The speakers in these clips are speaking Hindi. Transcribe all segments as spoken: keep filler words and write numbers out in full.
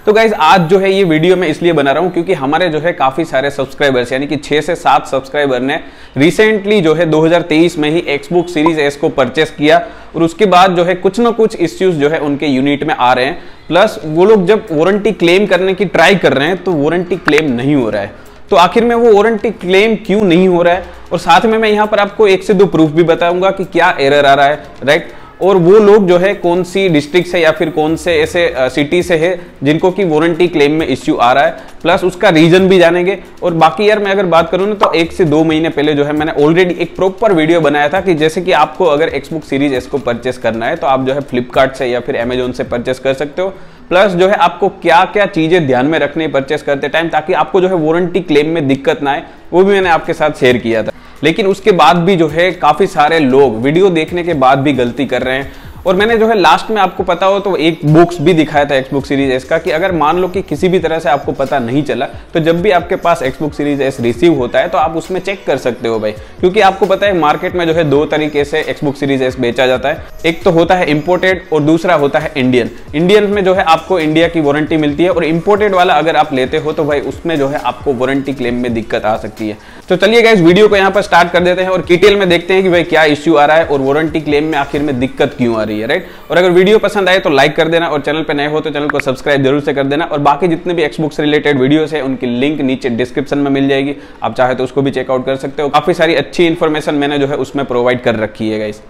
तो गाइज आज जो है ये वीडियो मैं इसलिए बना रहा हूँ क्योंकि हमारे जो है काफी सारे सब्सक्राइबर्स यानी कि छह से सात सब्सक्राइबर ने रिसेंटली जो है दो हज़ार तेईस में ही एक्सबुक सीरीज एस को परचेस किया और उसके बाद जो है कुछ ना कुछ इश्यूज जो है उनके यूनिट में आ रहे हैं। प्लस वो लोग जब वारंटी क्लेम करने की ट्राई कर रहे हैं तो वारंटी क्लेम नहीं हो रहा है। तो आखिर में वो वारंटी क्लेम क्यों नहीं हो रहा है, और साथ में मैं यहाँ पर आपको एक से दो प्रूफ भी बताऊंगा कि क्या एरर आ रहा है, राइट। और वो लोग जो है कौन सी डिस्ट्रिक्ट से या फिर कौन से ऐसे सिटी से है जिनको की वारंटी क्लेम में इश्यू आ रहा है, प्लस उसका रीजन भी जानेंगे। और बाकी यार मैं अगर बात करूँ ना तो एक से दो महीने पहले जो है मैंने ऑलरेडी एक प्रॉपर वीडियो बनाया था कि जैसे कि आपको अगर एक्सबुक सीरीज एस को परचेस करना है तो आप जो है फ्लिपकार्ट से या फिर अमेजोन से परचेस कर सकते हो। प्लस जो है आपको क्या क्या चीजें ध्यान में रखनी है परचेस करते टाइम ताकि आपको जो है वारंटी क्लेम में दिक्कत ना आए, वो भी मैंने आपके साथ शेयर किया था। लेकिन उसके बाद भी जो है काफी सारे लोग वीडियो देखने के बाद भी गलती कर रहे हैं। और मैंने जो है लास्ट में आपको पता हो तो एक बुक्स भी दिखाया था एक्सबुक सीरीज एस का कि अगर मान लो कि किसी भी तरह से आपको पता नहीं चला तो जब भी आपके पास एक्सबुक सीरीज एस रिसीव होता है तो आप उसमें चेक कर सकते हो भाई, क्योंकि आपको पता है मार्केट में जो है दो तरीके से एक्सबुक सीरीज एस बेचा जाता है। एक तो होता है इंपोर्टेड और दूसरा होता है इंडियन। इंडियन में जो है आपको इंडिया की वारंटी मिलती है और इंपोर्टेड वाला अगर आप लेते हो तो भाई उसमें जो है आपको वारंटी क्लेम में दिक्कत आ सकती है। तो चलिए गाइस वीडियो को यहाँ पर स्टार्ट कर देते हैं और डिटेल में देखते हैं कि भाई क्या इश्यू आ रहा है और वारंटी क्लेम में आखिर में दिक्कत क्यों आ रही है, राइट। और अगर वीडियो पसंद आए तो लाइक कर देना और चैनल पे नए हो तो चैनल को सब्सक्राइब जरूर से कर देना। और बाकी जितने भी एक्सबुक से रिलेटेड वीडियोस है उनकी लिंक नीचे डिस्क्रिप्शन में मिल जाएगी, आप चाहे तो उसको भी चेकआउट कर सकते हो। काफी सारी अच्छी इन्फॉर्मेशन मैंने जो है उसमें प्रोवाइड कर रखी है guys.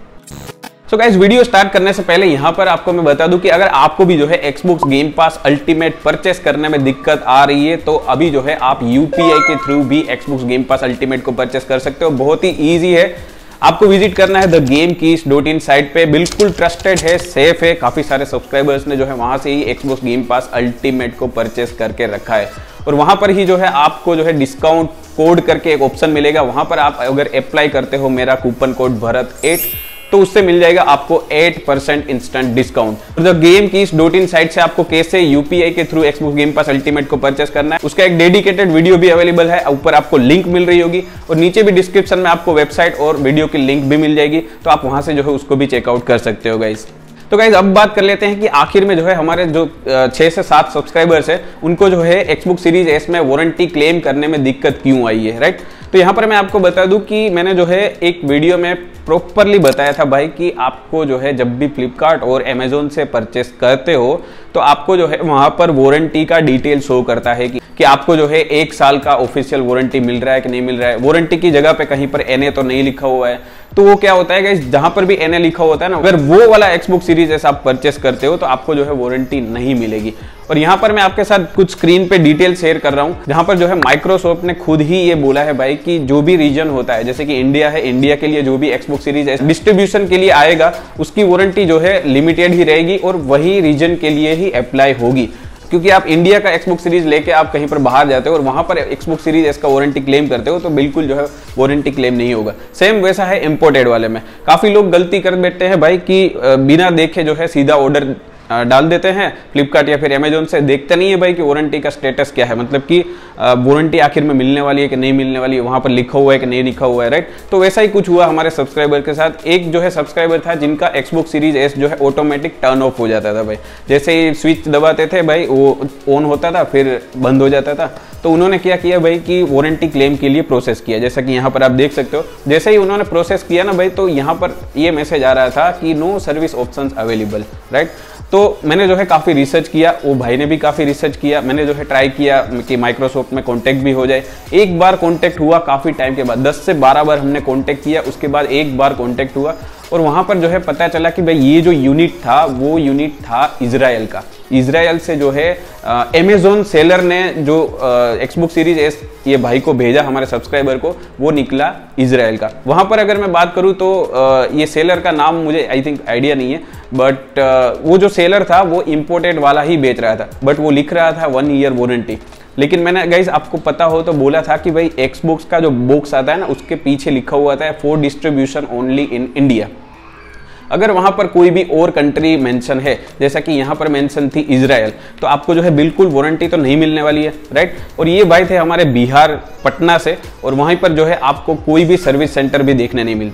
So guys video start करने से पहले यहाँ पर आपको मैं बता दूं कि अगर आपको भी जो है Xbox game pass ultimate purchase करने में दिक्कत आ रही है तो अभी जो है आप यूपीआई के थ्रू भी एक्सबुक गेम पास अल्टीमेट को परचेस कर सकते हो। बहुत ही ईजी है, आपको विजिट करना है the game keys dot in site पे, बिल्कुल ट्रस्टेड है, सेफ है। काफी सारे सब्सक्राइबर्स ने जो है वहां से ही एक्सबुक गेम पास अल्टीमेट को परचेस करके रखा है। और वहां पर ही जो है आपको जो है डिस्काउंट कोड करके एक ऑप्शन मिलेगा, वहां पर आप अगर अप्लाई करते हो मेरा कूपन कोड भरत एट तो उससे मिल जाएगा आपको eight percent instant discount. The game keys dot in site से आपको कैसे यूपीआई के through Xbox game pass ultimate को परचेस करना है उसका एक डेडिकेटेड वीडियो भी अवेलेबल है, ऊपर आपको लिंक मिल रही होगी और नीचे भी डिस्क्रिप्शन में आपको वेबसाइट और वीडियो की लिंक भी मिल जाएगी, तो आप वहां से जो है उसको भी चेकआउट कर सकते हो गाइस। तो गाइज अब बात कर लेते हैं कि आखिर में जो है हमारे जो छह से सात सब्सक्राइबर्स है उनको जो है एक्सबुक सीरीज एस में वारंटी क्लेम करने में दिक्कत क्यों आई है, राइट। तो यहाँ पर मैं आपको बता दूं कि मैंने जो है एक वीडियो में प्रॉपरली बताया था भाई कि आपको जो है जब भी फ्लिपकार्ट और अमेजोन से परचेस करते हो तो आपको जो है वहां पर वारंटी का डिटेल शो करता है कि, कि आपको जो है एक साल का ऑफिशियल वारंटी मिल रहा है कि नहीं मिल रहा है। वारंटी की जगह पे कहीं पर एनए तो नहीं लिखा हुआ है, तो वो क्या होता है गाइस, जहां पर भी एनए लिखा होता है ना, अगर वो वाला एक्सबुक सीरीज ऐसा आप परचेस करते हो तो आपको जो है वारंटी नहीं मिलेगी। और यहाँ पर मैं आपके साथ कुछ स्क्रीन पे डिटेल शेयर कर रहा हूँ जहां पर जो है माइक्रोसॉफ्ट ने खुद ही ये बोला है भाई कि जो भी रीजन होता है, जैसे कि इंडिया है, इंडिया के लिए जो भी एक्सबुक सीरीज डिस्ट्रीब्यूशन के लिए आएगा उसकी वारंटी जो है लिमिटेड ही रहेगी और वही रीजन के लिए ही अप्लाई होगी। क्योंकि आप इंडिया का एक्सबुक सीरीज लेके आप कहीं पर बाहर जाते हो और वहां पर एक्सबुक सीरीज इसका वारंटी क्लेम करते हो तो बिल्कुल जो है वारंटी क्लेम नहीं होगा। सेम वैसा है इंपोर्टेड वाले में। काफी लोग गलती कर बैठते हैं भाई कि बिना देखे जो है सीधा ऑर्डर डाल देते हैं फ्लिपकार्ट या फिर अमेजोन से, देखते नहीं है भाई कि वारंटी का स्टेटस क्या है, मतलब कि वारंटी आखिर में मिलने वाली है कि नहीं मिलने वाली है, वहां पर लिखा हुआ है कि नहीं लिखा हुआ है, राइट। तो वैसा ही कुछ हुआ हमारे सब्सक्राइबर के साथ। एक जो है सब्सक्राइबर था जिनका एक्सबुक सीरीज एस जो है ऑटोमेटिक टर्न ऑफ हो जाता था भाई, जैसे ही स्विच दबाते थे भाई वो ऑन होता था फिर बंद हो जाता था। तो उन्होंने क्या किया भाई कि वारंटी क्लेम के लिए प्रोसेस किया, जैसा कि यहाँ पर आप देख सकते हो। जैसे ही उन्होंने प्रोसेस किया ना भाई तो यहाँ पर ये मैसेज आ रहा था कि no service options available, right. तो मैंने जो है काफ़ी रिसर्च किया, वो भाई ने भी काफ़ी रिसर्च किया, मैंने जो है ट्राई किया कि माइक्रोसॉफ्ट में कॉन्टैक्ट भी हो जाए। एक बार कॉन्टैक्ट हुआ काफ़ी टाइम के बाद, दस से बारह बार हमने कॉन्टैक्ट किया, उसके बाद एक बार कॉन्टैक्ट हुआ और वहाँ पर जो है पता चला कि भाई ये जो यूनिट था वो यूनिट था इजराइल का। इजराइल से जो है अमेजोन सेलर ने जो एक्सबुक सीरीज एस ये भाई को भेजा हमारे सब्सक्राइबर को, वो निकला इजराइल का। वहाँ पर अगर मैं बात करूँ तो आ, ये सेलर का नाम मुझे आई थिंक आइडिया नहीं है, बट वो जो सेलर था वो इम्पोर्टेड वाला ही बेच रहा था, बट वो लिख रहा था वन ईयर वारंटी। लेकिन मैंने गाइज आपको पता हो तो बोला था कि भाई एक्सबुक्स का जो बॉक्स आता है ना उसके पीछे लिखा हुआ था for distribution only in India. अगर वहां पर कोई भी और कंट्री मेंशन है, जैसा कि यहाँ पर मेंशन थी इजराइल, तो आपको जो है बिल्कुल वारंटी तो नहीं मिलने वाली है, राइट। और ये भाई थे हमारे बिहार पटना से और वहीं पर जो है आपको कोई भी सर्विस सेंटर भी देखने नहीं मिलता है।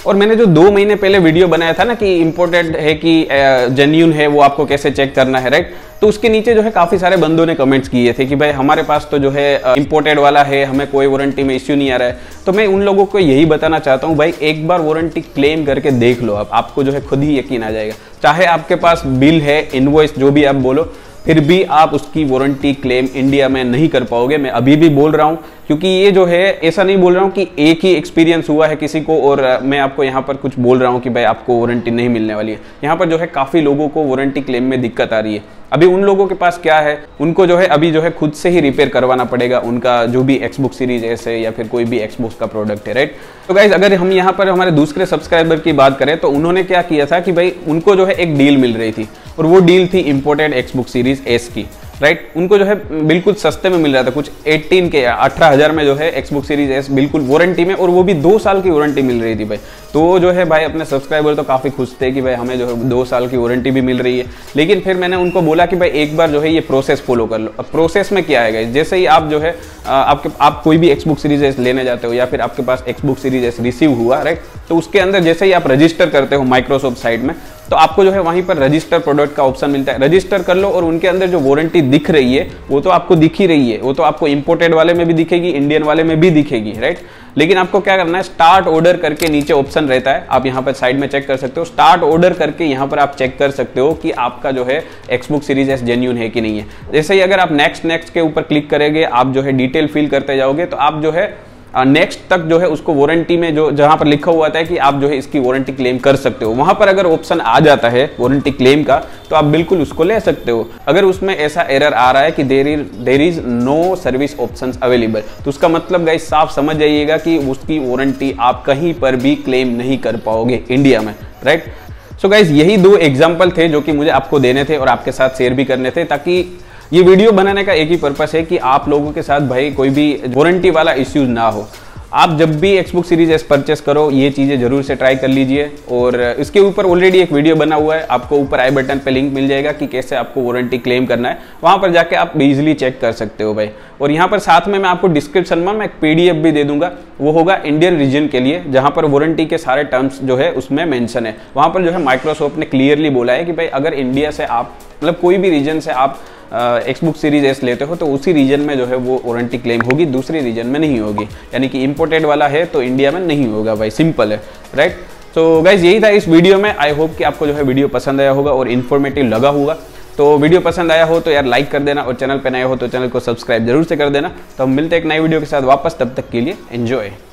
और मैंने जो दो महीने पहले वीडियो बनाया था ना कि इम्पोर्टेड है कि जेन्यून है, वो आपको कैसे चेक करना है, राइट। तो उसके नीचे जो है काफ़ी सारे बंदों ने कमेंट्स किए थे कि भाई हमारे पास तो जो है इम्पोर्टेड वाला है, हमें कोई वारंटी में इश्यू नहीं आ रहा है। तो मैं उन लोगों को यही बताना चाहता हूँ, भाई एक बार वारंटी क्लेम करके देख लो, आप आपको जो है खुद ही यकीन आ जाएगा। चाहे आपके पास बिल है, इनवॉइस, जो भी आप बोलो, फिर भी आप उसकी वारंटी क्लेम इंडिया में नहीं कर पाओगे। मैं अभी भी बोल रहा हूँ, क्योंकि ये जो है ऐसा नहीं बोल रहा हूँ कि एक ही एक्सपीरियंस हुआ है किसी को और मैं आपको यहाँ पर कुछ बोल रहा हूँ कि भाई आपको वारंटी नहीं मिलने वाली है। यहाँ पर जो है काफ़ी लोगों को वारंटी क्लेम में दिक्कत आ रही है। अभी उन लोगों के पास क्या है, उनको जो है अभी जो है खुद से ही रिपेयर करवाना पड़ेगा उनका जो भी एक्सबुक सीरीज एस है या फिर कोई भी एक्सबुक का प्रोडक्ट है, राइट। तो गाइज अगर हम यहाँ पर हमारे दूसरे सब्सक्राइबर की बात करें तो उन्होंने क्या किया था कि भाई उनको जो है एक डील मिल रही थी और वो डील थी इम्पोर्टेड एक्सबुक सीरीज एस की, राइट। उनको जो है बिल्कुल सस्ते में मिल रहा था, कुछ अठारह के अठारह हजार में जो है एक्सबुक सीरीज एस बिल्कुल वारंटी में, और वो भी दो साल की वारंटी मिल रही थी भाई। तो वो जो है भाई अपने सब्सक्राइबर तो काफ़ी खुश थे कि भाई हमें जो है दो साल की वारंटी भी मिल रही है। लेकिन फिर मैंने उनको बोला कि भाई एक बार जो है ये प्रोसेस फॉलो कर लो। अब प्रोसेस में क्या है, जैसे ही आप जो है आपके आप कोई भी एक्सबुक सीरीज एस लेने जाते हो या फिर आपके पास एक्सबुक सीरीज एस रिसीव हुआ, राइट, तो उसके अंदर जैसे ही आप रजिस्टर करते हो माइक्रोसॉफ्ट साइट में, तो आपको जो है वहीं पर रजिस्टर प्रोडक्ट का ऑप्शन मिलता है। रजिस्टर कर लो और उनके अंदर जो वारंटी दिख रही है वो तो आपको दिख ही रही है, वो तो आपको इंपोर्टेड वाले में भी दिखेगी, इंडियन वाले में भी दिखेगी, राइट। लेकिन आपको क्या करना है, स्टार्ट ऑर्डर करके नीचे ऑप्शन रहता है, आप यहाँ पर साइड में चेक कर सकते हो। स्टार्ट ऑर्डर करके यहाँ पर आप चेक कर सकते हो कि आपका जो है एक्सबुक सीरीज एस जेन्यून है कि नहीं है। जैसे ही अगर आप नेक्स्ट नेक्स्ट के ऊपर क्लिक करेंगे, आप जो है डिटेल फिल करते जाओगे, तो आप जो है नेक्स्ट तक जो है उसको वारंटी में जो जहां पर लिखा हुआ था कि आप जो है इसकी वारंटी क्लेम कर सकते हो, वहां पर अगर ऑप्शन आ जाता है वारंटी क्लेम का, तो आप बिल्कुल उसको ले सकते हो। अगर उसमें ऐसा एरर आ रहा है कि there is there is no service options available, तो उसका मतलब गाइस साफ समझ जाइएगा कि उसकी वारंटी आप कहीं पर भी क्लेम नहीं कर पाओगे इंडिया में, राइट। सो गाइस यही दो एग्जाम्पल थे जो कि मुझे आपको देने थे और आपके साथ शेयर भी करने थे, ताकि ये वीडियो बनाने का एक ही पर्पस है कि आप लोगों के साथ भाई कोई भी वारंटी वाला इश्यूज ना हो। आप जब भी एक्सबुक सीरीज एस परचेस करो, ये चीज़ें जरूर से ट्राई कर लीजिए। और इसके ऊपर ऑलरेडी एक वीडियो बना हुआ है, आपको ऊपर आई बटन पे लिंक मिल जाएगा कि कैसे आपको वारंटी क्लेम करना है, वहाँ पर जाके आप इजीली चेक कर सकते हो भाई। और यहाँ पर साथ में मैं आपको डिस्क्रिप्शन में मैं एक पीडीएफ भी दे दूंगा, वो होगा इंडियन रीजन के लिए, जहाँ पर वारंटी के सारे टर्म्स जो है उसमें मेंशन है। वहाँ पर जो है माइक्रोसॉफ्ट ने क्लियरली बोला है कि भाई अगर इंडिया से आप मतलब कोई भी रीजन से आप एक्सबुक सीरीज एस लेते हो तो उसी रीजन में जो है वो वारंटी क्लेम होगी, दूसरी रीजन में नहीं होगी। यानी कि इंपोर्टेड वाला है तो इंडिया में नहीं होगा भाई, सिंपल है, राइट। तो गाइज यही था इस वीडियो में। आई होप कि आपको जो है वीडियो पसंद आया होगा और इन्फॉर्मेटिव लगा होगा। तो वीडियो पसंद आया हो तो यार लाइक कर देना और चैनल पर नए हो तो चैनल को सब्सक्राइब जरूर से कर देना। तो हम मिलते हैं एक नई वीडियो के साथ वापस, तब तक के लिए एंजॉय।